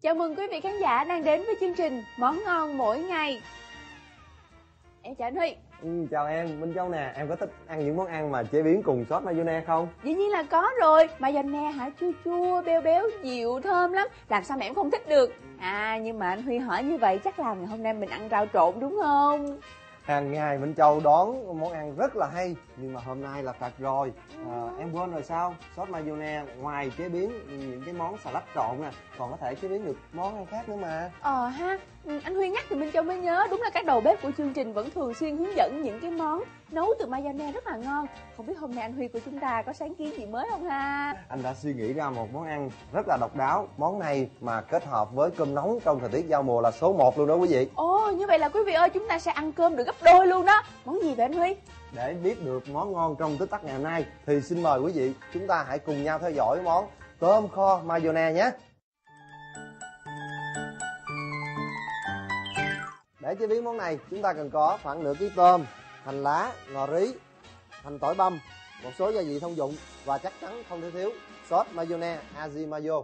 Chào mừng quý vị khán giả đang đến với chương trình Món ngon mỗi ngày. Em chào anh Huy. Chào em, Minh Châu nè. Em có thích ăn những món ăn mà chế biến cùng sốt mayonnaise không? Dĩ nhiên là có rồi. Mayonnaise hả? Chua chua, béo béo, dịu, thơm lắm. Làm sao mà em không thích được. Nhưng mà anh Huy hỏi như vậy chắc là ngày hôm nay mình ăn rau trộn đúng không? Hàng ngày Minh Châu đón món ăn rất là hay, nhưng mà hôm nay là phạt rồi. Em quên rồi sao? Sốt mayonnaise ngoài chế biến những cái món salad trộn nè, còn có thể chế biến được món ăn khác nữa mà. Anh Huy nhắc thì Minh Châu mới nhớ. Đúng là các đầu bếp của chương trình vẫn thường xuyên hướng dẫn những cái món nấu từ mayonnaise rất là ngon. Không biết hôm nay anh Huy của chúng ta có sáng kiến gì mới không ha? Anh đã suy nghĩ ra một món ăn rất là độc đáo. Món này mà kết hợp với cơm nóng trong thời tiết giao mùa là số 1 luôn đó quý vị. Ồ, như vậy là quý vị ơi, chúng ta sẽ ăn cơm được gấp đôi luôn đó. Món gì vậy anh Huy? Để biết được món ngon trong tích tắc ngày hôm nay thì xin mời quý vị chúng ta hãy cùng nhau theo dõi món tôm kho mayonnaise nhé. Để chế biến món này chúng ta cần có khoảng nửa ký tôm, hành lá, ngò rí, hành tỏi băm, một số gia vị thông dụng và chắc chắn không thể thiếu sốt mayonnaise Aji Mayo.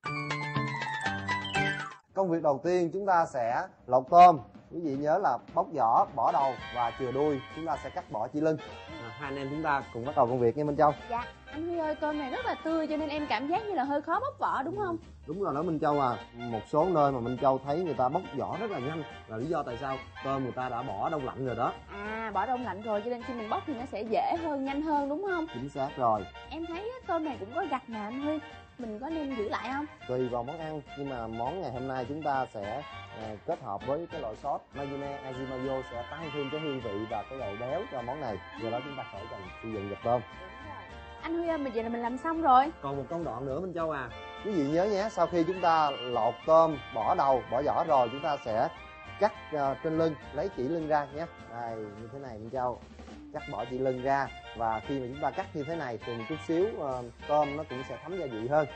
Công việc đầu tiên chúng ta sẽ lột tôm. Quý vị nhớ là bóc vỏ, bỏ đầu và chừa đuôi. Chúng ta sẽ cắt bỏ chỉ lưng. Hai anh em chúng ta cùng bắt đầu công việc nha Minh Châu. Dạ, anh Huy ơi, tôm này rất là tươi cho nên em cảm giác như là hơi khó bóc vỏ đúng không? Đúng rồi đó Minh Châu à. Một số nơi mà Minh Châu thấy người ta bóc vỏ rất là nhanh là lý do tại sao? Tôm người ta đã bỏ đông lạnh rồi đó. Bỏ đông lạnh rồi cho nên khi mình bóc thì nó sẽ dễ hơn, nhanh hơn đúng không? Chính xác rồi. Em thấy tôm này cũng có gạch nè anh Huy. Mình có nên giữ lại không? Tùy vào món ăn, nhưng mà món ngày hôm nay chúng ta sẽ kết hợp với cái loại sốt mayonnaise Aji Mayo sẽ tăng thêm cái hương vị và cái độ béo cho món này. Do đó chúng ta khỏi cần sử dụng gạch tôm. Anh Huy ơi, vậy là mình làm xong rồi. Còn một công đoạn nữa Minh Châu à. Quý vị nhớ nhé, sau khi chúng ta lột tôm, bỏ đầu, bỏ vỏ rồi, chúng ta sẽ cắt trên lưng, lấy chỉ lưng ra nhé. Đây, như thế này Minh Châu. Cắt bỏ chỉ lưng ra, và khi mà chúng ta cắt như thế này thì một chút xíu tôm nó cũng sẽ thấm gia vị hơn.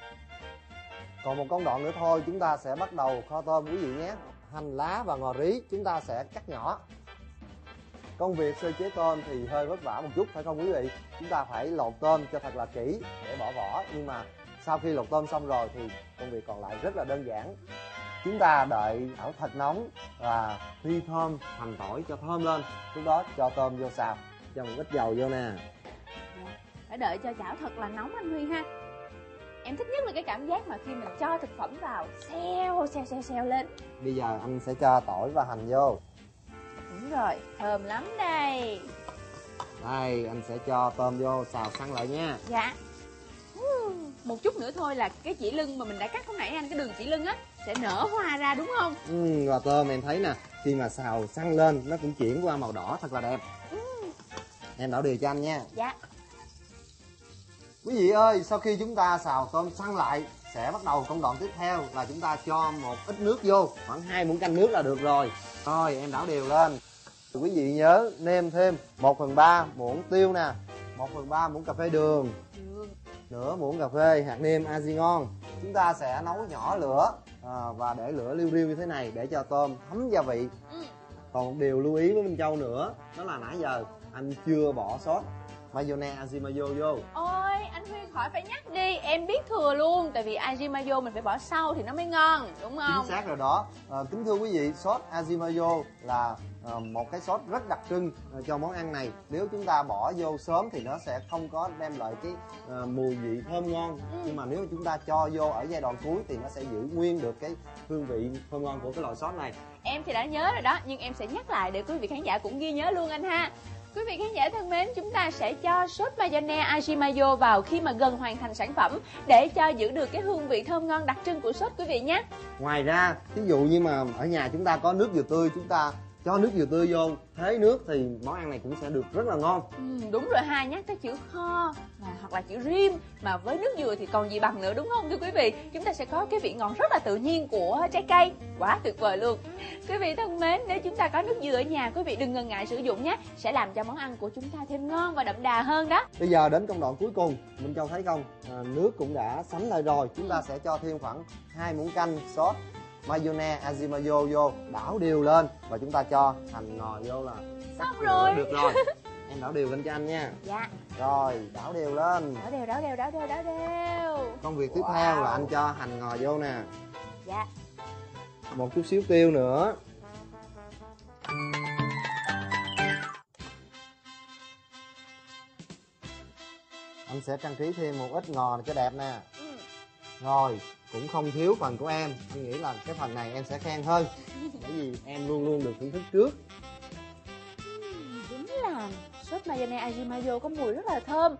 Còn một công đoạn nữa thôi, chúng ta sẽ bắt đầu kho tôm quý vị nhé. Hành lá và ngò rí chúng ta sẽ cắt nhỏ. Công việc sơ chế tôm thì hơi vất vả một chút phải không quý vị? Chúng ta phải lột tôm cho thật là kỹ để bỏ vỏ, nhưng mà sau khi lột tôm xong rồi thì công việc còn lại rất là đơn giản. Chúng ta đợi chảo thật nóng và phi thơm hành tỏi cho thơm lên. Lúc đó cho tôm vô xào, cho một ít dầu vô nè. Phải đợi cho chảo thật là nóng anh Huy ha. Em thích nhất là cái cảm giác mà khi mình cho thực phẩm vào xeo lên. Bây giờ anh sẽ cho tỏi và hành vô. Đúng rồi, thơm lắm đây. Đây, anh sẽ cho tôm vô xào săn lại nha. Dạ. Một chút nữa thôi là cái chỉ lưng mà mình đã cắt lúc nãy anh, cái đường chỉ lưng á sẽ nở hoa ra đúng không? Và tôm em thấy nè, khi mà xào săn lên nó cũng chuyển qua màu đỏ thật là đẹp. Em đảo đều cho anh nha. Dạ. Quý vị ơi, sau khi chúng ta xào tôm săn lại, sẽ bắt đầu công đoạn tiếp theo là chúng ta cho một ít nước vô, khoảng 2 muỗng canh nước là được rồi. Rồi em đảo đều lên. Quý vị nhớ nêm thêm 1/3 muỗng tiêu nè, 1/3 muỗng cà phê đường, nửa muỗng cà phê hạt nêm Aji ngon. Chúng ta sẽ nấu nhỏ lửa và để lửa liu riu như thế này để cho tôm thấm gia vị. Còn một điều lưu ý với Minh Châu nữa, đó là nãy giờ anh chưa bỏ sốt mayonnaise Aji Mayo vô. Ôi, anh Huy khỏi phải nhắc đi, em biết thừa luôn. Tại vì Aji Mayo mình phải bỏ sau thì nó mới ngon, đúng không? Chính xác rồi đó. Kính thưa quý vị, sốt Aji Mayo là một cái sốt rất đặc trưng cho món ăn này. Nếu chúng ta bỏ vô sớm thì nó sẽ không có đem lại cái mùi vị thơm ngon. Nhưng mà nếu chúng ta cho vô ở giai đoạn cuối thì nó sẽ giữ nguyên được cái hương vị thơm ngon của cái loại sốt này. Em thì đã nhớ rồi đó, nhưng em sẽ nhắc lại để quý vị khán giả cũng ghi nhớ luôn anh ha. Quý vị khán giả thân mến, chúng ta sẽ cho sốt mayonnaise Aji Mayo vào khi mà gần hoàn thành sản phẩm để cho giữ được cái hương vị thơm ngon đặc trưng của sốt quý vị nhé. Ngoài ra, ví dụ như mà ở nhà chúng ta có nước dừa tươi, chúng ta cho nước dừa tươi vô thế nước thì món ăn này cũng sẽ được rất là ngon. Đúng rồi ha, nhắc tới chữ kho hoặc là chữ rim mà với nước dừa thì còn gì bằng nữa đúng không thưa quý vị? Chúng ta sẽ có cái vị ngọt rất là tự nhiên của trái cây, quá tuyệt vời luôn. Quý vị thân mến, nếu chúng ta có nước dừa ở nhà, quý vị đừng ngần ngại sử dụng nhé, sẽ làm cho món ăn của chúng ta thêm ngon và đậm đà hơn đó. Bây giờ đến công đoạn cuối cùng, Minh Châu thấy không, nước cũng đã sánh lại rồi, chúng ta sẽ cho thêm khoảng 2 muỗng canh sốt mayonnaise Aji Mayo vô, đảo đều lên và chúng ta cho hành ngò vô là xong rồi. Được rồi. Em đảo đều lên cho anh nha. Dạ. Rồi, đảo đều lên. Đảo đều. Công việc tiếp theo là anh cho hành ngò vô nè. Dạ. Một chút xíu tiêu nữa. Anh sẽ trang trí thêm một ít ngò cho đẹp nè. Rồi, cũng không thiếu phần của em. Tôi nghĩ là cái phần này em sẽ khen hơn. Bởi vì em luôn luôn được thưởng thức trước. Đúng là sốt mayonnaise Ajimayo có mùi rất là thơm.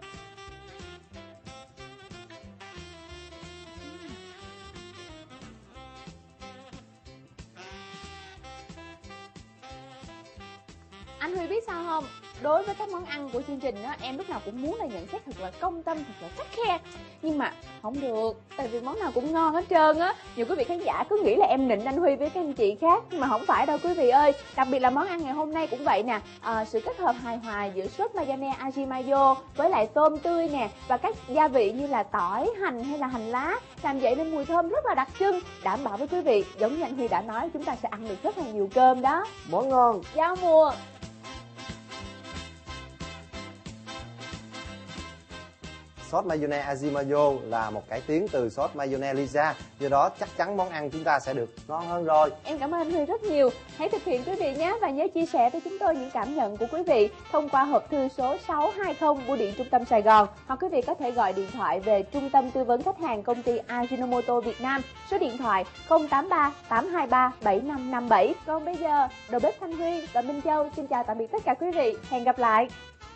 Anh Huy biết sao không? Đối với các món ăn của chương trình á, em lúc nào cũng muốn là nhận xét thật là công tâm, thật là khắt khe. Nhưng mà không được, tại vì món nào cũng ngon hết trơn á. Nhiều quý vị khán giả cứ nghĩ là em nịnh anh Huy với các anh chị khác, nhưng mà không phải đâu quý vị ơi. Đặc biệt là món ăn ngày hôm nay cũng vậy nè. Sự kết hợp hài hòa giữa sốt mayonnaise Ajimayo với lại tôm tươi nè, và các gia vị như là tỏi, hành hay là hành lá, làm vậy nên mùi thơm rất là đặc trưng. Đảm bảo với quý vị, giống như anh Huy đã nói, chúng ta sẽ ăn được rất là nhiều cơm đó. Món ngon Giao mùa. Sốt mayonnaise Ajimayo là một cải tiến từ sốt mayonnaise Lisa, do đó chắc chắn món ăn chúng ta sẽ được ngon hơn rồi. Em cảm ơn anh Huy rất nhiều. Hãy thực hiện quý vị nhé, và nhớ chia sẻ với chúng tôi những cảm nhận của quý vị thông qua hộp thư số 620 bưu điện Trung tâm Sài Gòn, hoặc quý vị có thể gọi điện thoại về Trung tâm tư vấn khách hàng công ty Ajinomoto Việt Nam, số điện thoại 083 823 7557. Còn bây giờ, đầu bếp Thanh Huy và Minh Châu xin chào tạm biệt tất cả quý vị. Hẹn gặp lại.